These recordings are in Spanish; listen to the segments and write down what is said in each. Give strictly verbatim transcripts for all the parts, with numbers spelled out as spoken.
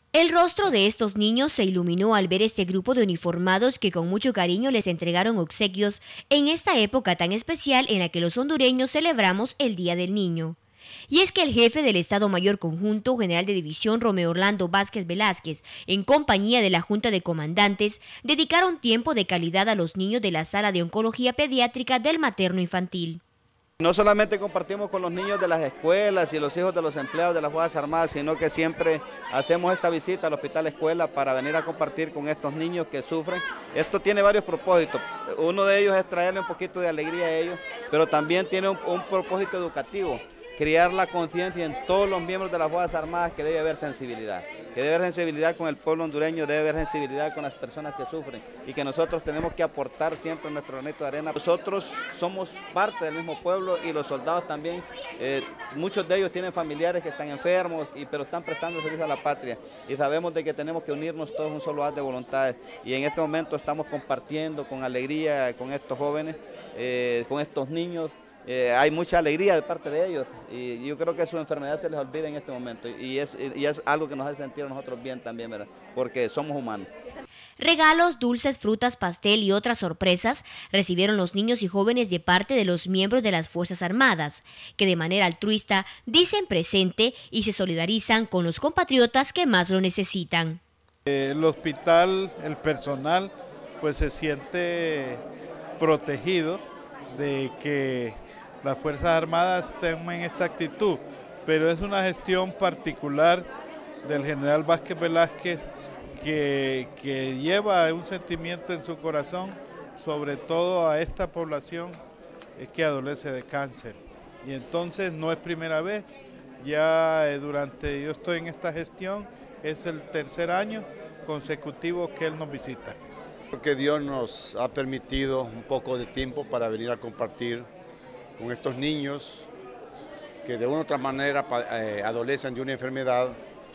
El rostro de estos niños se iluminó al ver este grupo de uniformados que con mucho cariño les entregaron obsequios en esta época tan especial en la que los hondureños celebramos el Día del Niño. Y es que el jefe del Estado Mayor Conjunto, general de división Romeo Orlando Vázquez Velázquez, en compañía de la Junta de Comandantes, dedicaron tiempo de calidad a los niños de la Sala de Oncología Pediátrica del Materno Infantil. No solamente compartimos con los niños de las escuelas y los hijos de los empleados de las Fuerzas Armadas, sino que siempre hacemos esta visita al Hospital Escuela para venir a compartir con estos niños que sufren. Esto tiene varios propósitos. Uno de ellos es traerle un poquito de alegría a ellos, pero también tiene un, un propósito educativo. Crear la conciencia en todos los miembros de las Fuerzas Armadas que debe haber sensibilidad, que debe haber sensibilidad con el pueblo hondureño, debe haber sensibilidad con las personas que sufren y que nosotros tenemos que aportar siempre nuestro granito de arena. Nosotros somos parte del mismo pueblo y los soldados también, eh, muchos de ellos tienen familiares que están enfermos, y, pero están prestando servicio a la patria y sabemos de que tenemos que unirnos todos en un solo haz de voluntades y en este momento estamos compartiendo con alegría con estos jóvenes, eh, con estos niños. Eh, hay mucha alegría de parte de ellos y yo creo que su enfermedad se les olvida en este momento y es, y es algo que nos hace sentir a nosotros bien también, ¿verdad? Porque somos humanos. Regalos, dulces, frutas, pastel y otras sorpresas recibieron los niños y jóvenes de parte de los miembros de las Fuerzas Armadas, que de manera altruista dicen presente y se solidarizan con los compatriotas que más lo necesitan. El hospital, el personal, pues se siente protegido de que las Fuerzas Armadas tomen esta actitud, pero es una gestión particular del general Vázquez Velázquez que, que lleva un sentimiento en su corazón, sobre todo a esta población que adolece de cáncer. Y entonces no es primera vez, ya durante, yo estoy en esta gestión, es el tercer año consecutivo que él nos visita. Porque Dios nos ha permitido un poco de tiempo para venir a compartir con estos niños que de una u otra manera eh, adolecen de una enfermedad,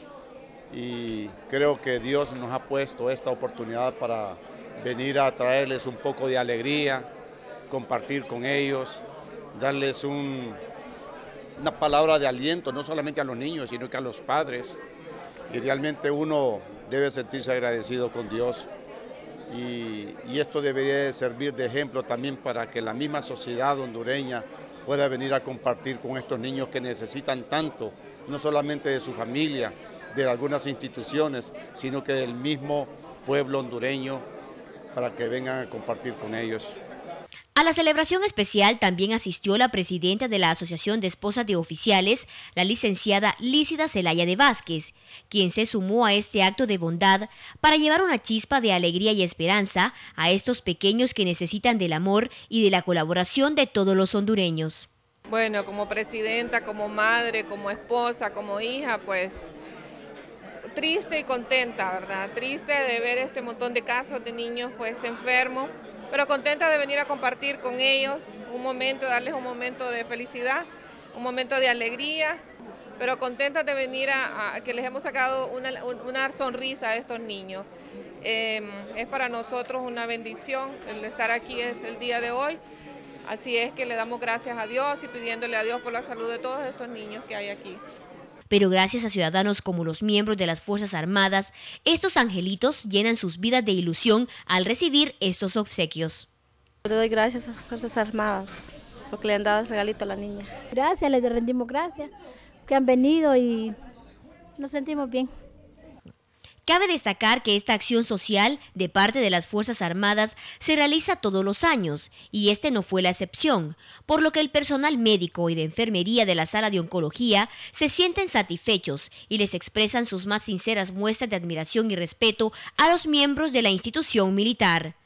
y creo que Dios nos ha puesto esta oportunidad para venir a traerles un poco de alegría, compartir con ellos, darles un, una palabra de aliento, no solamente a los niños, sino que a los padres, y realmente uno debe sentirse agradecido con Dios. Y, y esto debería servir de ejemplo también para que la misma sociedad hondureña pueda venir a compartir con estos niños que necesitan tanto, no solamente de su familia, de algunas instituciones, sino que del mismo pueblo hondureño, para que vengan a compartir con ellos. A la celebración especial también asistió la presidenta de la Asociación de Esposas de Oficiales, la licenciada Lícida Zelaya de Vázquez, quien se sumó a este acto de bondad para llevar una chispa de alegría y esperanza a estos pequeños que necesitan del amor y de la colaboración de todos los hondureños. Bueno, como presidenta, como madre, como esposa, como hija, pues triste y contenta, ¿verdad? Triste de ver este montón de casos de niños pues enfermos, pero contenta de venir a compartir con ellos un momento, darles un momento de felicidad, un momento de alegría, pero contenta de venir a, a que les hemos sacado una, una sonrisa a estos niños. Eh, es para nosotros una bendición el estar aquí es el día de hoy, así es que le damos gracias a Dios y pidiéndole a Dios por la salud de todos estos niños que hay aquí. Pero gracias a ciudadanos como los miembros de las Fuerzas Armadas, estos angelitos llenan sus vidas de ilusión al recibir estos obsequios. Le doy gracias a las Fuerzas Armadas porque le han dado el regalito a la niña. Gracias, les rendimos gracias, que han venido y nos sentimos bien. Cabe destacar que esta acción social de parte de las Fuerzas Armadas se realiza todos los años y este no fue la excepción, por lo que el personal médico y de enfermería de la Sala de Oncología se sienten satisfechos y les expresan sus más sinceras muestras de admiración y respeto a los miembros de la institución militar.